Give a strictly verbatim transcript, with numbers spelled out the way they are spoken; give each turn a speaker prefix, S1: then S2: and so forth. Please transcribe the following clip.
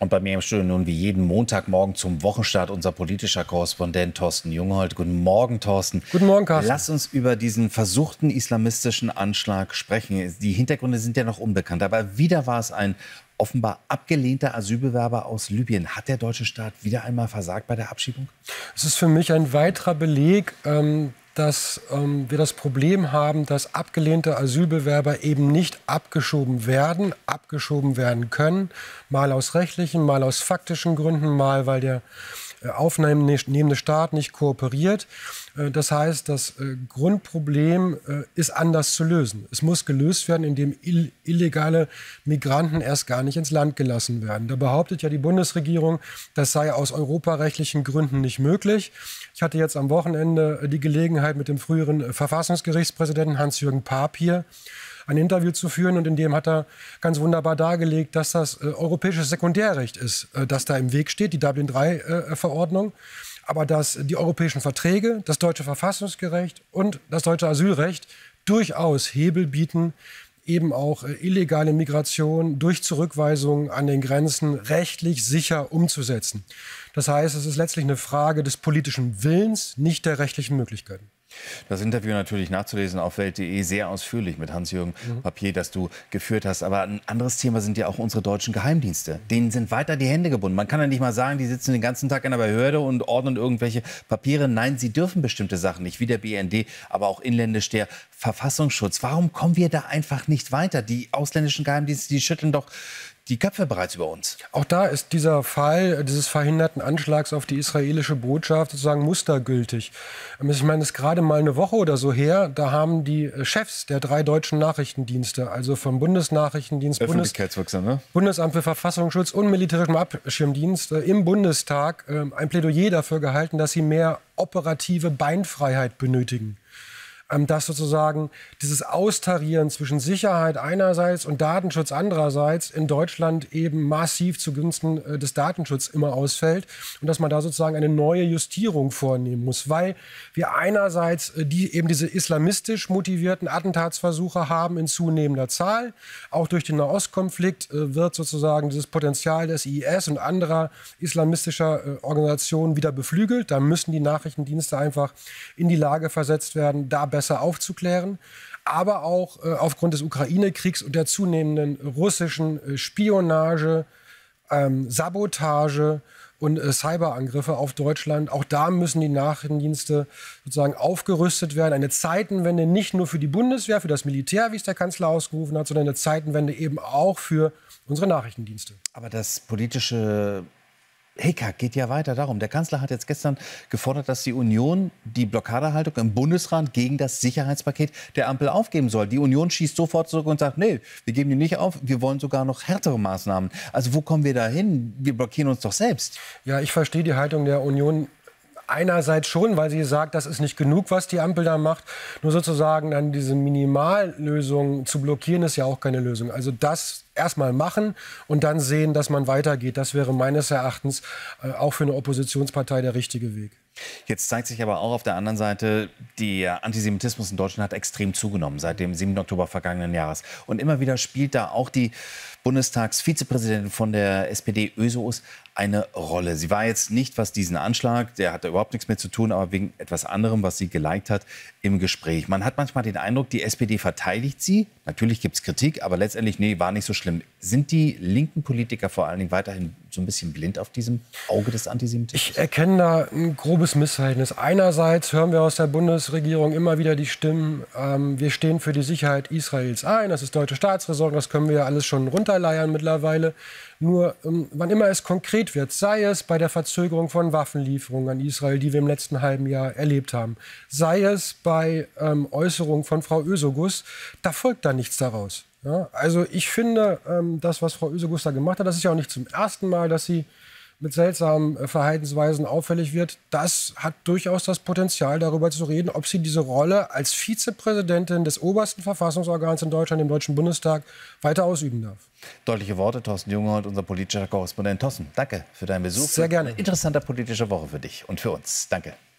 S1: Und bei mir im Studio nun wie jeden Montagmorgen zum Wochenstart unser politischer Korrespondent Thorsten Jungholt. Guten Morgen, Thorsten.
S2: Guten Morgen, Carsten.
S1: Lass uns über diesen versuchten islamistischen Anschlag sprechen. Die Hintergründe sind ja noch unbekannt. Aber wieder war es ein offenbar abgelehnter Asylbewerber aus Libyen. Hat der deutsche Staat wieder einmal versagt bei der Abschiebung?
S2: Es ist für mich ein weiterer Beleg, ähm, dass ähm, wir das Problem haben, dass abgelehnte Asylbewerber eben nicht abgeschoben werden, abgeschoben werden können. Mal aus rechtlichen, mal aus faktischen Gründen, mal weil der äh, aufnehmende Staat nicht kooperiert. Äh, das heißt, das äh, Grundproblem äh, ist anders zu lösen. Es muss gelöst werden, indem ill illegale Migranten erst gar nicht ins Land gelassen werden. Da behauptet ja die Bundesregierung, das sei aus europarechtlichen Gründen nicht möglich. Ich hatte jetzt am Wochenende die Gelegenheit, mit dem früheren Verfassungsgerichtspräsidenten Hans-Jürgen Paap hier ein Interview zu führen. Und in dem hat er ganz wunderbar dargelegt, dass das äh, europäisches Sekundärrecht ist, äh, das da im Weg steht, die Dublin drei Verordnung. Aber dass die europäischen Verträge, das deutsche Verfassungsgericht und das deutsche Asylrecht durchaus Hebel bieten, eben auch äh, illegale Migration durch Zurückweisungen an den Grenzen rechtlich sicher umzusetzen. Das heißt, es ist letztlich eine Frage des politischen Willens, nicht der rechtlichen Möglichkeiten.
S1: Das Interview natürlich nachzulesen auf welt punkt de, sehr ausführlich mit Hans-Jürgen mhm. Papier, das du geführt hast. Aber ein anderes Thema sind ja auch unsere deutschen Geheimdienste. Denen sind weiter die Hände gebunden. Man kann ja nicht mal sagen, die sitzen den ganzen Tag in der Behörde und ordnen irgendwelche Papiere. Nein, sie dürfen bestimmte Sachen nicht, wie der B N D, aber auch inländisch der Verfassungsschutz. Warum kommen wir da einfach nicht weiter? Die ausländischen Geheimdienste, die schütteln doch die Köpfe bereits über uns.
S2: Auch da ist dieser Fall dieses verhinderten Anschlags auf die israelische Botschaft sozusagen mustergültig. Ich meine, es ist gerade mal eine Woche oder so her, da haben die Chefs der drei deutschen Nachrichtendienste, also vom Bundesnachrichtendienst, Bundes
S1: ne?
S2: Bundesamt für Verfassungsschutz und Militärischem Abschirmdienst äh, im Bundestag äh, ein Plädoyer dafür gehalten, dass sie mehr operative Beinfreiheit benötigen. Dass sozusagen dieses Austarieren zwischen Sicherheit einerseits und Datenschutz andererseits in Deutschland eben massiv zugunsten äh, des Datenschutzes immer ausfällt und dass man da sozusagen eine neue Justierung vornehmen muss, weil wir einerseits äh, die, eben diese islamistisch motivierten Attentatsversuche haben in zunehmender Zahl. Auch durch den Nahostkonflikt äh, wird sozusagen dieses Potenzial des I S und anderer islamistischer äh, Organisationen wieder beflügelt. Da müssen die Nachrichtendienste einfach in die Lage versetzt werden, da besser aufzuklären, aber auch äh, aufgrund des Ukraine-Kriegs und der zunehmenden russischen äh, Spionage, ähm, Sabotage und äh, Cyberangriffe auf Deutschland. Auch da müssen die Nachrichtendienste sozusagen aufgerüstet werden. Eine Zeitenwende nicht nur für die Bundeswehr, für das Militär, wie es der Kanzler ausgerufen hat, sondern eine Zeitenwende eben auch für unsere Nachrichtendienste.
S1: Aber das politische Hickhack geht ja weiter darum. Der Kanzler hat jetzt gestern gefordert, dass die Union die Blockadehaltung im Bundesrat gegen das Sicherheitspaket der Ampel aufgeben soll. Die Union schießt sofort zurück und sagt, nee, wir geben die nicht auf, wir wollen sogar noch härtere Maßnahmen. Also wo kommen wir da hin? Wir blockieren uns doch selbst.
S2: Ja, ich verstehe die Haltung der Union einerseits schon, weil sie sagt, das ist nicht genug, was die Ampel da macht. Nur sozusagen dann diese Minimallösung zu blockieren, ist ja auch keine Lösung. Also das erstmal machen und dann sehen, dass man weitergeht. Das wäre meines Erachtens äh, auch für eine Oppositionspartei der richtige Weg.
S1: Jetzt zeigt sich aber auch auf der anderen Seite, der Antisemitismus in Deutschland hat extrem zugenommen seit dem siebten Oktober vergangenen Jahres. Und immer wieder spielt da auch die Bundestagsvizepräsidentin von der S P D, Özdemir, eine Rolle. Sie war jetzt nicht, was diesen Anschlag, der hatte überhaupt nichts mehr zu tun, aber wegen etwas anderem, was sie geliked hat, im Gespräch. Man hat manchmal den Eindruck, die S P D verteidigt sie. Natürlich gibt es Kritik, aber letztendlich, nee, war nicht so schlimm. Sind die linken Politiker vor allen Dingen weiterhin so ein bisschen blind auf diesem Auge des Antisemitismus?
S2: Ich erkenne da ein grobes Missverhältnis. Einerseits hören wir aus der Bundesregierung immer wieder die Stimmen, ähm, wir stehen für die Sicherheit Israels ein, das ist deutsche Staatsräson, das können wir ja alles schon runterleiern mittlerweile. Nur ähm, wann immer es konkret wird, sei es bei der Verzögerung von Waffenlieferungen an Israel, die wir im letzten halben Jahr erlebt haben, sei es bei ähm, Äußerungen von Frau Özdemir, da folgt da nichts daraus. Ja? Also ich finde, ähm, das, was Frau Özdemir da gemacht hat, das ist ja auch nicht zum ersten Mal, dass sie mit seltsamen äh, Verhaltensweisen auffällig wird. Das hat durchaus das Potenzial, darüber zu reden, ob sie diese Rolle als Vizepräsidentin des obersten Verfassungsorgans in Deutschland, dem Deutschen Bundestag, weiter ausüben darf.
S1: Deutliche Worte, Thorsten Jungholt, unser politischer Korrespondent. Thorsten, danke für deinen Besuch.
S2: Sehr gerne.
S1: Eine interessante politische Woche für dich und für uns. Danke.